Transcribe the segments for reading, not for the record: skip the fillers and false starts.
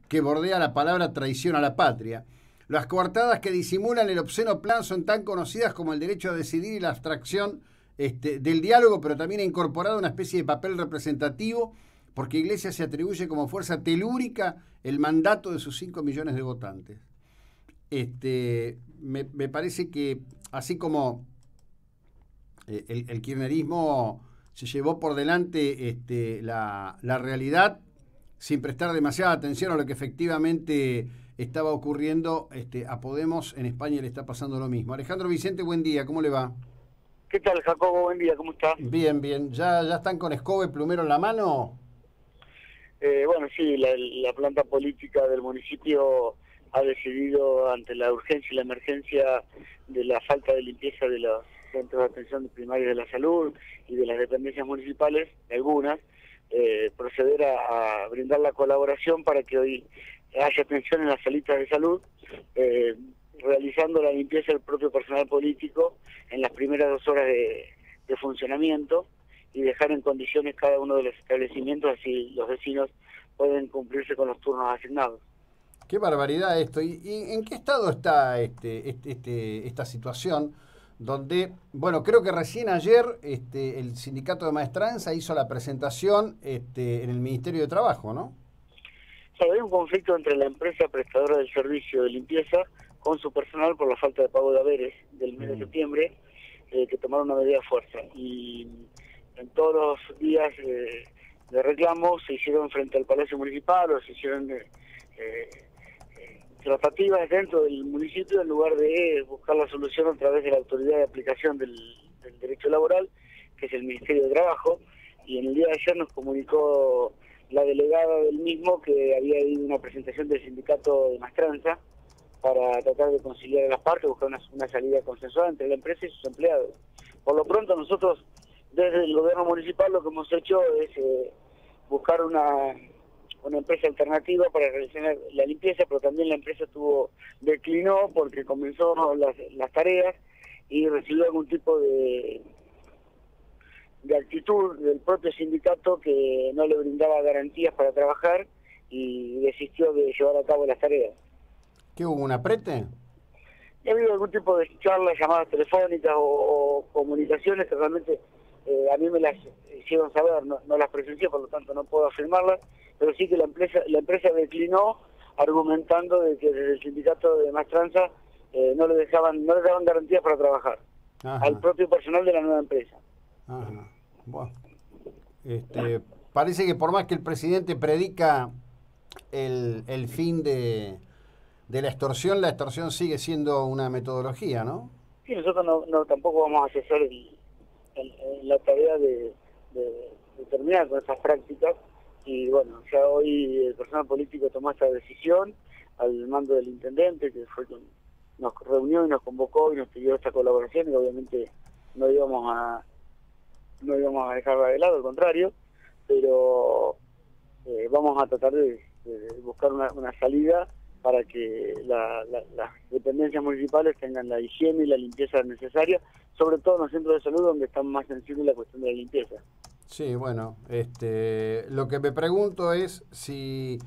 que bordea la palabra traición a la patria. Las coartadas que disimulan el obsceno plan son tan conocidas como el derecho a decidir y la abstracción del diálogo, pero también ha incorporado una especie de papel representativo, porque Iglesias se atribuye como fuerza telúrica el mandato de sus 5 millones de votantes. Me parece que así como el kirchnerismo se llevó por delante la realidad sin prestar demasiada atención a lo que efectivamente estaba ocurriendo, a Podemos en España le está pasando lo mismo. Alejandro Vicente, buen día, ¿cómo le va? ¿Qué tal, Jacobo? Buen día, ¿cómo estás? Bien, bien. ¿Ya están con escoba y plumero en la mano? Bueno, sí, la planta política del municipio ha decidido, ante la urgencia y la emergencia de la falta de limpieza de los centros de atención primaria de la salud y de las dependencias municipales, algunas, proceder a brindar la colaboración para que hoy haya atención en las salitas de salud, realizando la limpieza del propio personal político en las primeras 2 horas de funcionamiento, y dejar en condiciones cada uno de los establecimientos, así los vecinos pueden cumplirse con los turnos asignados. Qué barbaridad esto. ¿Y en qué estado está esta situación? Donde, bueno, creo que recién ayer el sindicato de maestranza hizo la presentación en el Ministerio de Trabajo, ¿no? O sea, hay un conflicto entre la empresa prestadora del servicio de limpieza con su personal por la falta de pago de haberes del mes de septiembre, que tomaron una medida de fuerza. Y en todos los días de reclamo se hicieron frente al Palacio Municipal, o se hicieron tratativas dentro del municipio, en lugar de buscar la solución a través de la autoridad de aplicación del derecho laboral, que es el Ministerio de Trabajo. Y en el día de ayer nos comunicó la delegada del mismo que había habido una presentación del sindicato de maestranza para tratar de conciliar a las partes, buscar una salida consensuada entre la empresa y sus empleados. Por lo pronto nosotros, desde el gobierno municipal, lo que hemos hecho es buscar una empresa alternativa para realizar la limpieza, pero también la empresa declinó porque comenzó las tareas y recibió algún tipo de actitud del propio sindicato que no le brindaba garantías para trabajar, y desistió de llevar a cabo las tareas. ¿Qué hubo, un aprete? Ha habido algún tipo de charlas, llamadas telefónicas o comunicaciones que realmente a mí me las hicieron saber, no las presencié, por lo tanto no puedo afirmarlas, pero sí que la empresa declinó, argumentando de que desde el sindicato de maestranza no le daban garantías para trabajar. Ajá. Al propio personal de la nueva empresa. Ajá. Bueno, parece que por más que el presidente predica el fin de la extorsión sigue siendo una metodología, ¿no? Sí, nosotros no tampoco vamos a hacer la tarea de terminar con esas prácticas, y bueno, ya hoy el personal político tomó esta decisión al mando del intendente, que fue quien nos reunió y nos convocó y nos pidió esta colaboración, y obviamente no íbamos a dejarla de lado, al contrario, pero vamos a tratar de buscar una salida para que las dependencias municipales tengan la higiene y la limpieza necesaria, sobre todo en los centros de salud, donde está más sensible la cuestión de la limpieza. Sí, bueno, lo que me pregunto es si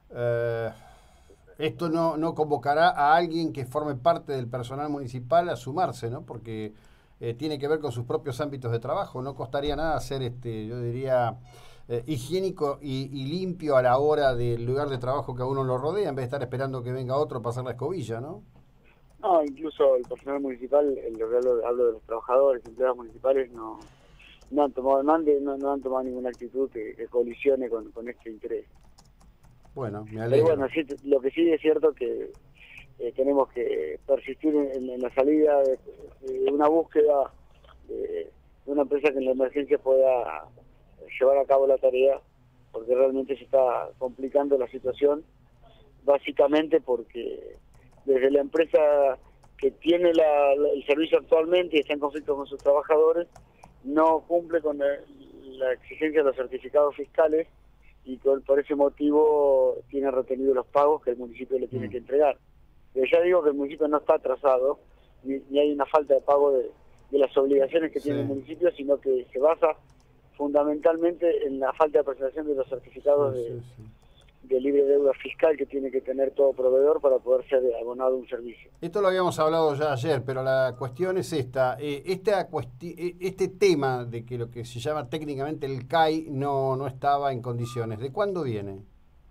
esto no convocará a alguien que forme parte del personal municipal a sumarse, ¿no? Porque tiene que ver con sus propios ámbitos de trabajo. No costaría nada hacer, yo diría, higiénico y limpio a la hora del lugar de trabajo que a uno lo rodea, en vez de estar esperando que venga otro a pasar la escobilla, ¿no? No, incluso el personal municipal, hablo de los trabajadores, empleados municipales, no han tomado ninguna actitud que colisione con este interés. Bueno, me alegro. Pero bueno, sí, lo que sí es cierto que tenemos que persistir en la salida de una búsqueda de una empresa que en la emergencia pueda llevar a cabo la tarea, porque realmente se está complicando la situación, básicamente porque desde la empresa que tiene el servicio actualmente y está en conflicto con sus trabajadores, no cumple con la exigencia de los certificados fiscales, y por ese motivo tiene retenido los pagos que el municipio le tiene que entregar. Pero ya digo que el municipio no está atrasado, ni hay una falta de pago de las obligaciones que tiene el municipio, sino que se basa fundamentalmente en la falta de presentación de los certificados de libre deuda fiscal que tiene que tener todo proveedor para poder ser abonado a un servicio. Esto lo habíamos hablado ya ayer, pero la cuestión es este tema de que lo que se llama técnicamente el CAI no estaba en condiciones. ¿De cuándo viene?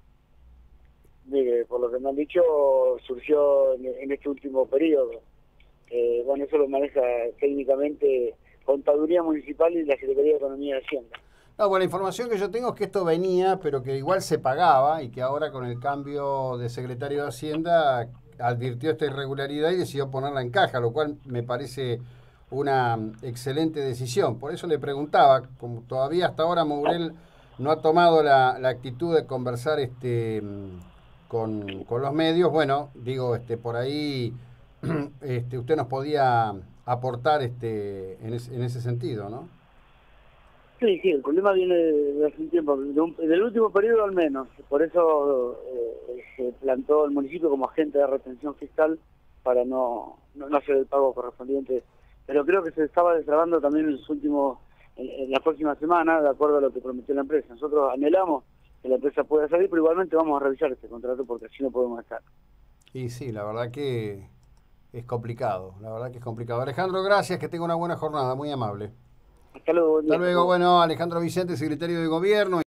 Mire, por lo que me han dicho, surgió en este último periodo. Bueno, eso lo maneja técnicamente Contaduría Municipal y la Secretaría de Economía y Hacienda. No, bueno, la información que yo tengo es que esto venía, pero que igual se pagaba y que ahora con el cambio de secretario de Hacienda advirtió esta irregularidad y decidió ponerla en caja, lo cual me parece una excelente decisión. Por eso le preguntaba, como todavía hasta ahora Mourel no ha tomado la actitud de conversar con los medios, bueno, digo, por ahí usted nos podía aportar en ese sentido, ¿no? Sí, el problema viene de hace un tiempo, del último periodo al menos. Por eso se plantó el municipio como agente de retención fiscal para no hacer el pago correspondiente. Pero creo que se estaba destrabando también en la próxima semana, de acuerdo a lo que prometió la empresa. Nosotros anhelamos que la empresa pueda salir, pero igualmente vamos a revisar este contrato porque así no podemos estar. Y sí, la verdad que es complicado, Alejandro, gracias, que tenga una buena jornada, muy amable. Hasta luego. Hasta luego, bueno, Alejandro Vicente, secretario de Gobierno.